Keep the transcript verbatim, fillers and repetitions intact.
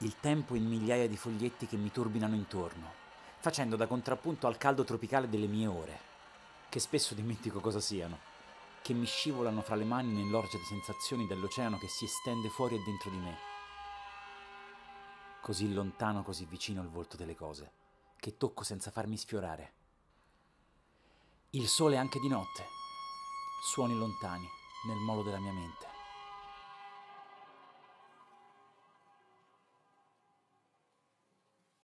Il tempo in migliaia di foglietti che mi turbinano intorno, facendo da contrappunto al caldo tropicale delle mie ore, che spesso dimentico cosa siano, che mi scivolano fra le mani nell'orgia di sensazioni dell'oceano che si estende fuori e dentro di me. Così lontano, così vicino il volto delle cose, che tocco senza farmi sfiorare. Il sole anche di notte, suoni lontani nel molo della mia mente.